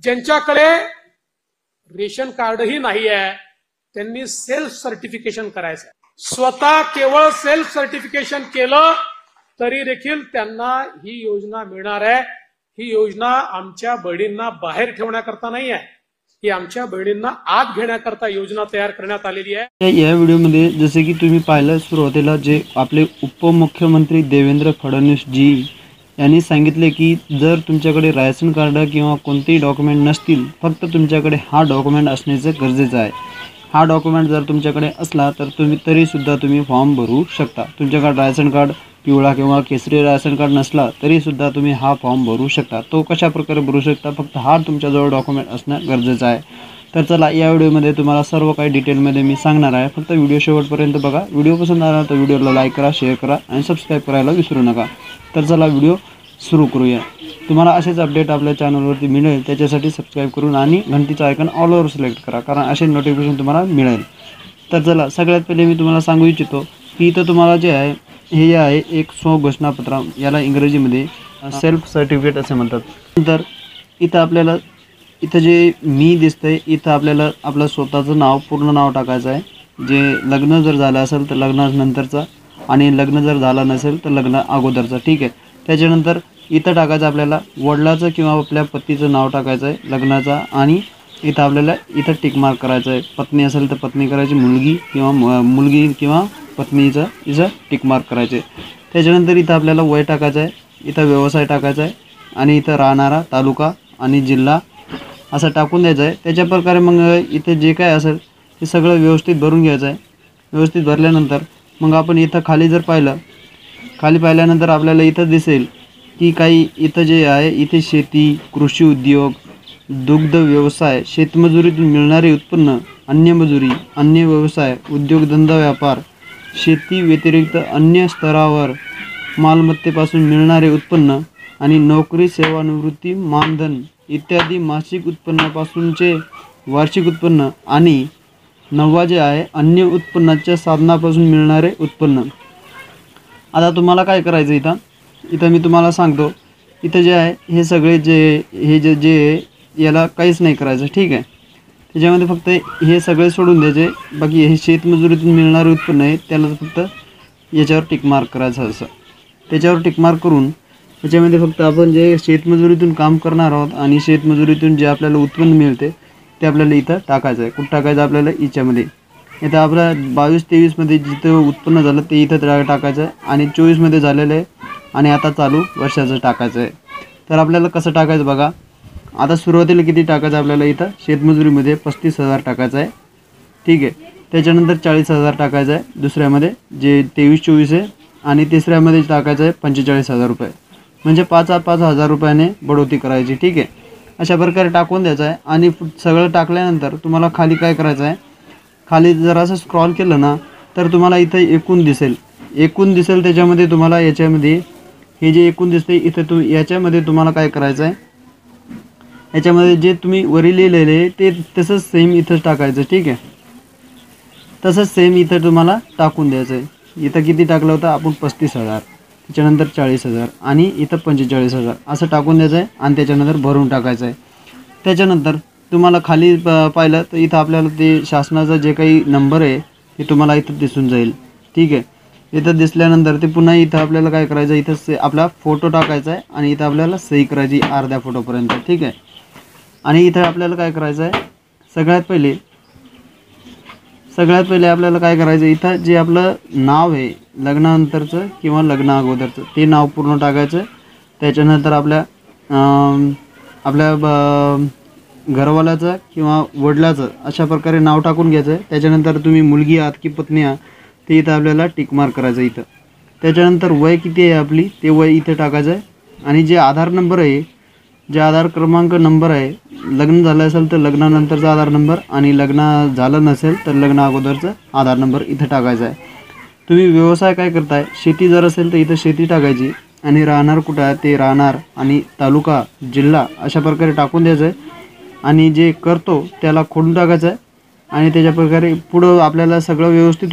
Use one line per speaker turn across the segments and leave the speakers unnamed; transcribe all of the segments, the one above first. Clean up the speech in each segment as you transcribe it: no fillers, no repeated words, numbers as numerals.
ज्यांच्याकडे रेशन कार्डही नाही आहे त्यांनी सेल्फ सर्टिफिकेशन करायचं आहे. स्वतः केवळ सेल्फ सर्टिफिकेशन केलं तरी देखील त्यांना ही योजना मिळणार आहे. ही योजना आमच्या बहिणींना बाहेर ठेवण्याकरता नाही आहे, ही आमच्या बहिणींना आत घेण्याकरता योजना तयार करण्यात आलेली आहे.
या व्हिडिओमध्ये जसे की तुम्ही पाहिलं सुरुवातीला जे आपले उपमुख्यमंत्री देवेंद्र फडणवीस जी यांनी सांगितले की जर तुमच्याकडे राशन कार्ड किंवा कोणतेही डॉक्युमेंट नसतील, फक्त तुमच्याकडे हा डॉक्युमेंट असण्याचं गरजेचं आहे. हा डॉक्युमेंट जर तुमच्याकडे असला तर तरीसुद्धा तुम्ही फॉर्म भरू शकता. तुमच्याकडे राशन कार्ड पिवळा किंवा केसरी राशन कार्ड नसला तरीसुद्धा तुम्ही हा फॉर्म भरू शकता. तो कशा प्रकारे भरू शकता, फक्त हा तुमच्याजवळ डॉक्युमेंट असणं गरजेचं आहे. तर चला या व्हिडिओमध्ये तुम्हाला सर्व काही डिटेलमध्ये मी सांगणार आहे. फक्त व्हिडिओ शेवटपर्यंत बघा. व्हिडिओ पसंत आला तर व्हिडिओला लाईक करा, शेअर करा आणि सबस्क्राईब करायला विसरू नका. तर चला व्हिडिओ सुरू करूया. तुम्हाला असेच अपडेट आपल्या चॅनलवरती मिळेल, त्याच्यासाठी सबस्क्राईब करून आणि घंटीचा आयकॉन ऑल ओव्हर सिलेक्ट करा, कारण असे नोटिफिकेशन तुम्हाला मिळेल. तर चला सगळ्यात पहिले मी तुम्हाला सांगू इच्छितो की इथं तुम्हाला जे आहे हे आहे एक स्वघोषणापत्र, याला इंग्रजीमध्ये सेल्फ सर्टिफिकेट असे म्हणतात. नंतर इथं आपल्याला इथं जे मी दिसतंय इथं आपल्याला आपलं स्वतःचं नाव पूर्ण नाव टाकायचं आहे. जे लग्न जर झालं असेल तर लग्नानंतरचा आणि लग्न जर झालं नसेल तर लग्न अगोदरचा. ठीक आहे. त्याच्यानंतर इथं टाकायचं आपल्याला वडिलाचं किंवा आपल्या पतीचं नाव टाकायचं आहे लग्नाचा, आणि इथं आपल्याला इथं टिक मार्क करायचं आहे. पत्नी असेल तर पत्नी करायची, मुलगी किंवा पत्नीचं इथं टिक मार्क करायचे. त्याच्यानंतर इथं आपल्याला वय टाकायचं आहे, इथं व्यवसाय टाकायचा आहे आणि इथं राहणारा तालुका आणि जिल्हा असं टाकून द्यायचं आहे. त्याच्या प्रकारे मग इथे जे काय असेल ते सगळं व्यवस्थित भरून घ्यायचं आहे. व्यवस्थित भरल्यानंतर मग आपण इथं खाली जर पाहिलं, खाली पाहिल्यानंतर आपल्याला इथं दिसेल की काही इथं जे आहे इथे शेती, कृषी उद्योग, दुग्ध व्यवसाय, शेतमजुरीतून मिळणारे उत्पन्न, अन्य मजुरी, अन्य व्यवसाय, उद्योगधंदा, व्यापार, शेती व्यतिरिक्त अन्य स्तरावर मालमत्तेपासून मिळणारे उत्पन्न आणि नोकरी, सेवानिवृत्ती, मानधन इत्यादी मासिक उत्पन्नापासूनचे वार्षिक उत्पन्न आणि 9 जे आहे अन्य उत्पन्नाच्या साधनापासून मिळणारे उत्पन्न. आता तुम्हाला काय करायचं इथं मी तुम्हाला सांगतो. इथं जे आहे हे सगळे जे याला काहीच नाही करायचं. ठीक आहे. त्याच्यामध्ये फक्त हे सगळे सोडून द्यायचे. बाकी हे शेतमजुरीतून मिळणारे उत्पन्न आहे त्याला फक्त याच्यावर टिक मार्क करायचं. असं त्याच्यावर टिक मार्क करून त्याच्यामध्ये फक्त आपण जे शेतमजुरीतून काम करणार आहोत आणि शेतमजुरीतून जे आपल्याला उत्पन्न मिळते ते आपल्याला इथं टाकायचं आहे. कुठं टाकायचं आपल्याला याच्यामध्ये. इथं आपल्या 22-23मध्ये जिथं उत्पन्न झालं ते इथं टाकायचं आहे आणि 24मध्ये झालेलं आहे आणि आता चालू वर्षाचं टाकायचं आहे. तर आपल्याला कसं टाकायचं बघा. आता सुरुवातीला किती टाकायचं आपल्याला इथं शेतमजुरीमध्ये 35,000 टाकायचं आहे. ठीक आहे. त्याच्यानंतर 40,000 टाकायचं आहे दुसऱ्यामध्ये जे 23-24 आहे, आणि तिसऱ्यामध्ये टाकायचं आहे 45,000 रुपये. म्हणजे 5,000 रुपयाने बढोती करायची. ठीक आहे. अशा प्रकारे टाकून द्यायचं आहे. आणि सगळं टाकल्यानंतर तुम्हाला खाली काय करायचं आहे, खाली जरासं स्क्रॉल केलं ना तर तुम्हाला इथं एकूण दिसेल. त्याच्यामध्ये तुम्हाला याच्यामध्ये हे जे एकूण दिसते इथं याच्यामध्ये तुम्हाला काय करायचं आहे, याच्यामध्ये जे तुम्ही वरी लिहिलेले ते तसंच सेम इथंच टाकायचं. ठीक आहे. तसंच सेम इथं तुम्हाला टाकून द्यायचं आहे. इथं किती टाकलं होतं आपण 35,000, त्याच्यानंतर 40,000 आणि इथं 45,000 असं टाकून द्यायचं आहे आणि त्याच्यानंतर भरून टाकायचं आहे. त्याच्यानंतर तुम्हाला खाली पाहिलं तर इथं आपल्याला ते शासनाचा जे काही नंबर आहे ते तुम्हाला इथं दिसून जाईल. ठीक आहे. इथं दिसल्यानंतर ते पुन्हा इथं आपल्याला काय करायचं, इथं आपला फोटो टाकायचा आहे आणि इथं आपल्याला सही करायची अर्ध्या फोटोपर्यंत. ठीक आहे. आणि इथं आपल्याला काय करायचं आहे, सगळ्यात पहिले आपल्याला काय करायचं, इथं जे आपलं नाव आहे लग्नानंतरचं किंवा लग्न अगोदरचं ते नाव पूर्ण टाकायचं. त्याच्यानंतर आपल्या घरवाल्याचं किंवा वडिलाचं अशा प्रकारे नाव टाकून घ्यायचं. त्याच्यानंतर तुम्ही मुलगी आहात की पत्नी आहात ते इथं आपल्याला टिक मार्क करायचं इथं. त्याच्यानंतर वय किती आहे आपली ते वय इथं टाकायचं आहे. आणि जे आधार नंबर आहे, जे आधार क्रमांक नंबर आहे, लग्न झालं असेल तर लग्नानंतरचा आधार नंबर आणि लग्न झालं नसेल तर लग्न अगोदरचा आधार नंबर इथं टाकायचा आहे. तुम्ही व्यवसाय काय करताय, शेती जर असेल तर इथं शेती टाकायची आणि राहणार कुठं आहे ते राहणार आणि तालुका, जिल्हा अशा प्रकारे टाकून द्यायचं आहे. आणि जे करतो त्याला खोडून टाकायचं आहे. आणि त्याच्या प्रकारे पुढं आपल्याला सगळं व्यवस्थित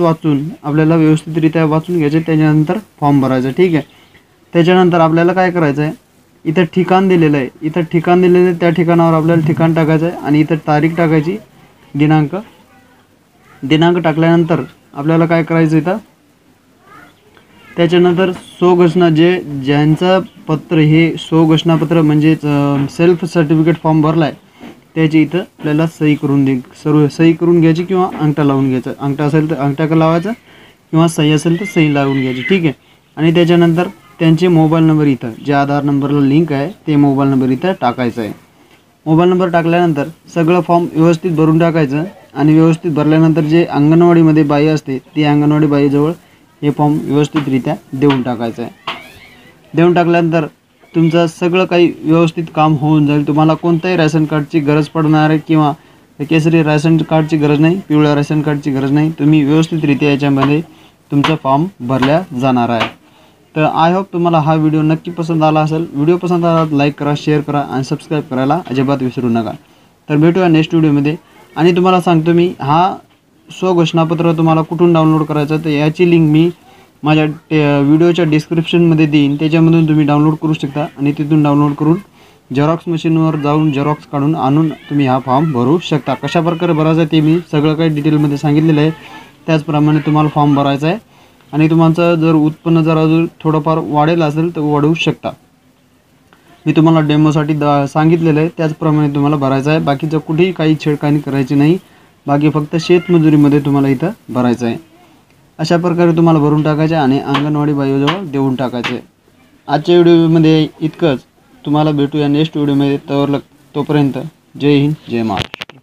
व्यवस्थितरित्या वाचून घ्यायचं. त्याच्यानंतर फॉर्म भरायचा. ठीक आहे. त्याच्यानंतर आपल्याला काय करायचं आहे, इथं ठिकाण दिलेलं आहे, इथं ठिकाण दिलेलं आहे, त्या ठिकाणावर आपल्याला ठिकाण टाकायचं आहे आणि इथं तारीख टाकायची, दिनांक टाकल्यानंतर आपल्याला काय करायचं इथं, त्याच्यानंतर स्वघोषणा ज्यांचं पत्र हे स्वघोषणापत्र म्हणजे सेल्फ सर्टिफिकेट फॉर्म भरला आहे त्याची इथं आपल्याला सही करून घ्यायची किंवा अंगठा लावून घ्यायचा, अंगठा असेल तर अंगठा लावायचा किंवा सही असेल तर सही लावून घ्यायची, ठीक आहे. आणि त्याच्यानंतर त्यांचे मोबाईल नंबर इथं जे आधार नंबरला लिंक आहे ते मोबाईल नंबर इथं टाकायचा आहे. मोबाईल नंबर टाकल्यानंतर सगळं फॉर्म व्यवस्थित भरून टाकायचं आणि व्यवस्थित भरल्यानंतर जे अंगणवाडीमध्ये बाई असते ती अंगणवाडी बाईजवळ हे फॉर्म व्यवस्थितरित्या देऊन टाकायचं आहे. देऊन टाकल्यानंतर तुमचं सगळं काही व्यवस्थित काम होऊन जाईल. तुम्हाला कोणत्याही रेशन कार्डची गरज पडणार आहे किंवा केसरी रेशन कार्डची गरज नाही, पिवळ्या रेशन कार्डची गरज नाही. तुम्ही व्यवस्थितरित्या याच्यामध्ये तुमचा फॉर्म भरल्या जाणार आहे. तर आय होप तुम्हाला हा व्हिडिओ नक्की पसंत आला असेल. व्हिडिओ पसंत आला तर लाईक करा, शेअर करा आणि सबस्क्राईब करायला अजिबात विसरू नका. तर भेटूया नेक्स्ट व्हिडिओमध्ये. आणि तुम्हाला सांगतो मी हा स्वघोषणापत्र तुम्हाला कुठून डाउनलोड करायचं तर याची लिंक मी माझ्या व्हिडिओच्या डिस्क्रिप्शनमध्ये देईन, त्याच्यामधून तुम्ही डाउनलोड करू शकता आणि तिथून डाउनलोड करून झेरॉक्स मशीनवर जाऊन झेरॉक्स काढून आणून तुम्ही हा फॉर्म भरू शकता. कशाप्रकारे भरायचं आहे ते मी सगळं काही डिटेलमध्ये सांगितलेलं आहे. त्याचप्रमाणे तुम्हाला फॉर्म भरायचा आहे आणि तुमचं जर उत्पन्न जर अजून थोडंफार वाढेल असेल तर वाढवू शकता. मी तुम्हाला डेमोसाठी सांगितलेलं आहे त्याचप्रमाणे तुम्हाला भरायचं आहे. बाकीचं कुठेही काही छेडखानी करायची नाही, बाकी फक्त शेतमजुरीमध्ये तुम्हाला इथं भरायचं आहे. अशा प्रकारे तुम्हाला भरून टाकायचे आणि अंगणवाडी बाईजवळ देऊन टाकायचे. आजच्या व्हिडिओमध्ये इतकंच. तुम्हाला भेटूया नेक्स्ट व्हिडिओमध्ये. तोपर्यंत जय हिंद, जय महाराष्ट्र.